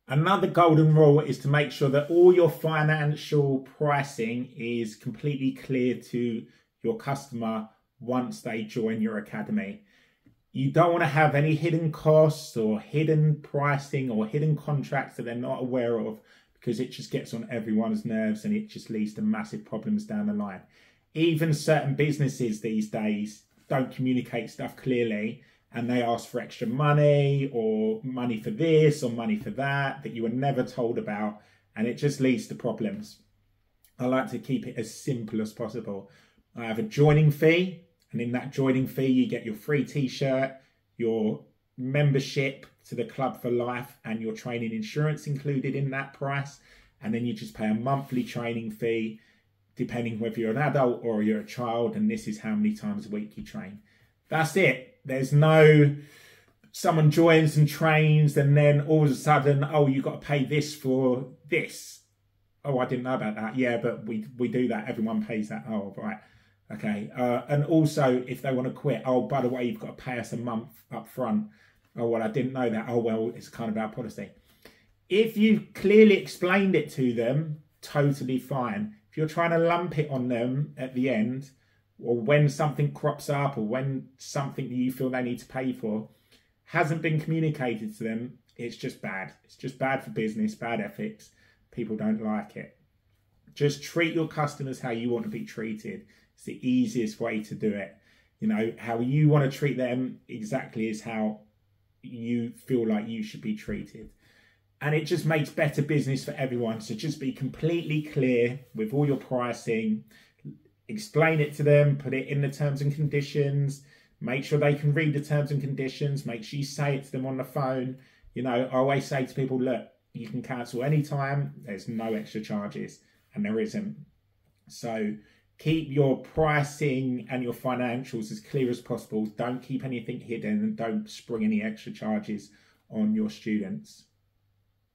Another golden rule is to make sure that all your financial pricing is completely clear to your customer once they join your academy. You don't want to have any hidden costs or hidden pricing or hidden contracts that they're not aware of, because it just gets on everyone's nerves and it just leads to massive problems down the line. Even certain businesses these days don't communicate stuff clearly, and they ask for extra money or money for this or money for that you were never told about, and it just leads to problems. I like to keep it as simple as possible. I have a joining fee, and in that joining fee you get your free t-shirt, your membership to the club for life, and your training insurance included in that price. And then you just pay a monthly training fee depending whether you're an adult or you're a child, and this is how many times a week you train. That's it. There's no someone joins and trains and then all of a sudden, oh, you've got to pay this for this. Oh, I didn't know about that. Yeah, but we do that. Everyone pays that. Oh, right. Okay. And also, if they want to quit, oh, by the way, you've got to pay us a month up front. Oh, well, I didn't know that. Oh, well, it's kind of our policy. If you clearly explained it to them, totally fine. If you're trying to lump it on them at the end, or when something crops up, or when something that you feel they need to pay for hasn't been communicated to them, it's just bad. It's just bad for business, bad ethics. People don't like it. Just treat your customers how you want to be treated. It's the easiest way to do it. You know, how you want to treat them exactly is how you feel like you should be treated. And it just makes better business for everyone. So just be completely clear with all your pricing. Explain it to them, put it in the terms and conditions, make sure they can read the terms and conditions, make sure you say it to them on the phone. You know, I always say to people, look, you can cancel anytime, there's no extra charges, and there isn't. So keep your pricing and your financials as clear as possible. Don't keep anything hidden, and don't spring any extra charges on your students.